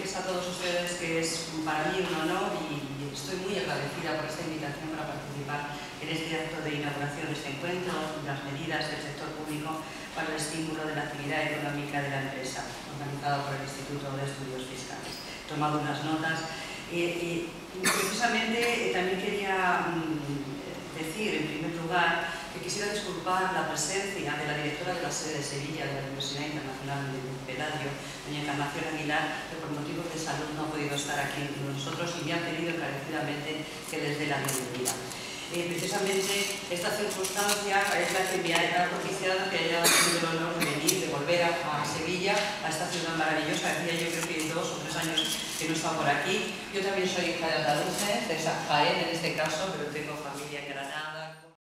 decirles a todos ustedes que es para mí un honor y estoy muy agradecida por esta invitación para participar en este acto de inauguración de este encuentro, las medidas del sector público para el estímulo de la actividad económica de la empresa, organizado por el Instituto de Estudios Fiscales. He tomado unas notas y precisamente también quería decir, en primer lugar, que quisiera disculpar la presencia de la directora de la sede de Sevilla de la Universidad Internacional de Pelayo, doña Encarnación Aguilar, que por motivos de salud no ha podido estar aquí con nosotros y me ha pedido encarecidamente que les dé la bienvenida. Precisamente esta circunstancia es la que me ha propiciado que haya tenido el honor de venir, de volver a Sevilla, a esta ciudad maravillosa. Hacía yo creo que 2 o 3 años que no estaba por aquí. Yo también soy hija de andaluces, de Jaén en este caso, pero tengo familia en Granada,